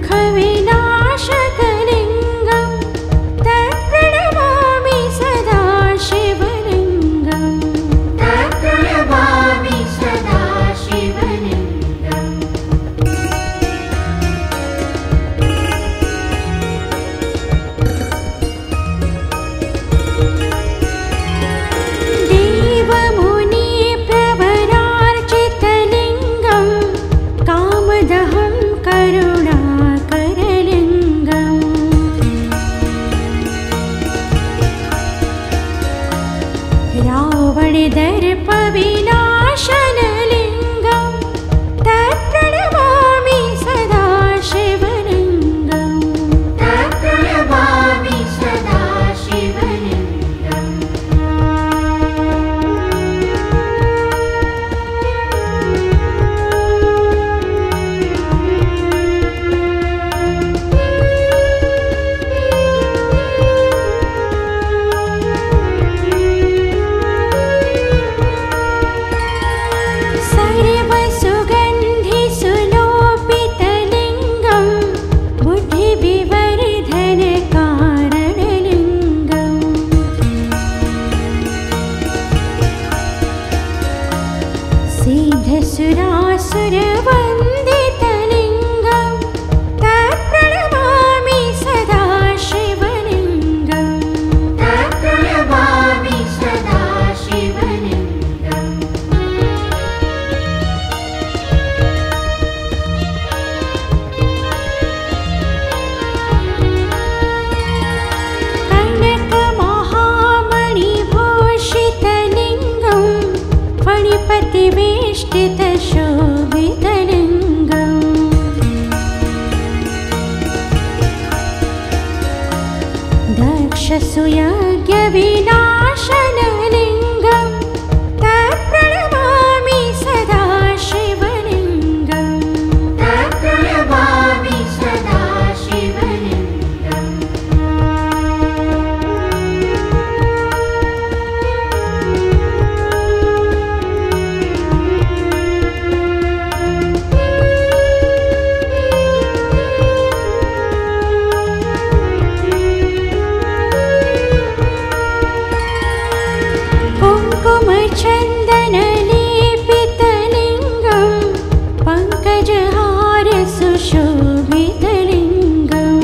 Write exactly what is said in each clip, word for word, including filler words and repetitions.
दुःखविनाशकलिङ्गं तत्प्रणमामि सदा शिवलिङ्गं तत्प्रणमामि सदा शिवलिङ्गम् देवमुनि प्रवरार्चितलिङ्गं कामदहं करुणाकरलिङ्गम् रावणदर्पविनाशनलिङ्गं तत्प्रणमामि सदा शिवलिङ्गं तत्प्रणमामि सदा शिवलिङ्गम् सर्वसुगन्धि सुलोपितलिङ्गं बुद्धिविवर्धन कारणलिङ्गम् सिद्धसुरासुरवन्दितलिङ्गं तत्प्रणमामि सदा शिवलिङ्गं तत्प्रणमामि सदा शिवलिङ्गम् कनकमहामणिभूषितलिङ्गं फणिपतिवेष्टितशोभितलिङ्गम् दक्षसुयज्ञविनाशनलिङ्गं तत्प्रणमामि सदा शिवलिङ्गं तत्प्रणमामि सदा शिवलिङ्गम् कुङ्कुमचन्दनलेपितलिङ्गं पङ्कजहारसुशोभितलिङ्गम्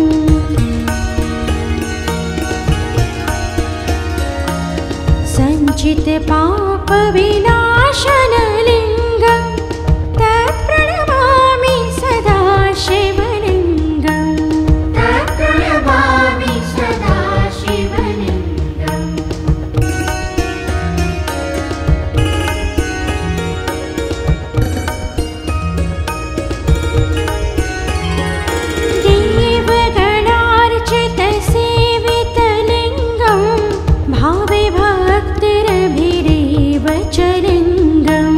सञ्चितपापविनाशनलिङ्गं तत्प्रणमामि सदा शिवलिङ्गं तत्प्रणमामि सदा शिवलिङ्गम् देवगणार्चितसेवितलिङ्गं भावे भक्तिरभिरेव च लिङ्गम्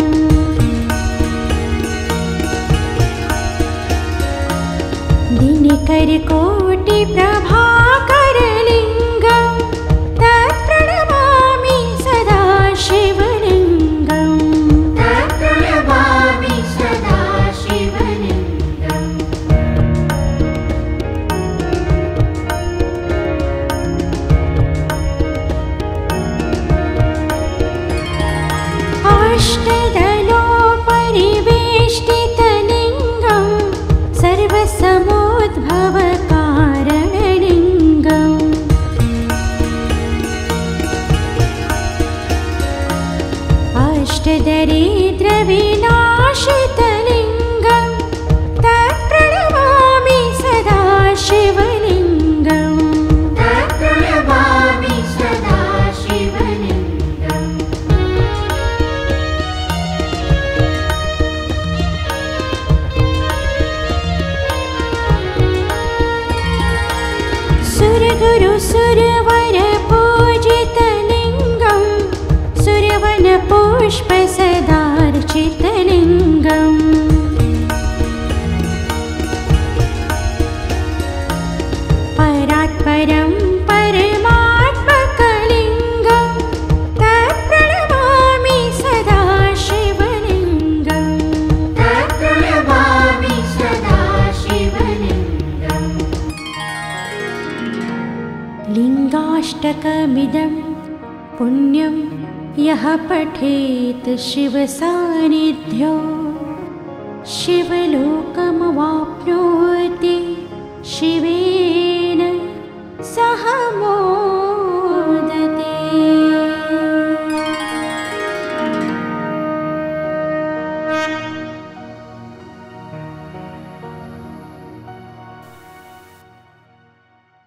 दिनकरकोटिप्रभाकरलिङ्गं तत्प्रणमामि सदा शिवलिङ्गं तत्प्रणमामि सदा शिवलिङ्गम् अष्टदलोपरिवेष्टितलिङ्गं सर्वसमोद्भवकारणलिङ्गम् अष्टदरिद्रविनाशितलिङ्गं तत्प्रणमामि सदा शिवलिङ्गं तत्प्रणमामि सदा शिवलिङ्गम् सुरगुरुसुरवरपूजितलिङ्गं सुरवनपुष्पसदार्चितलिङ्गम् परात्परं परमात्मकलिङ्गं तत्प्रणमामि सदा शिवलिङ्गं तत्प्रणमामि सदा शिवलिङ्गम् विनाष्टकमिदं पुण्यं यः पठेत् शिवसान्निध्यो शिवलोकमवाप्नोति शिवे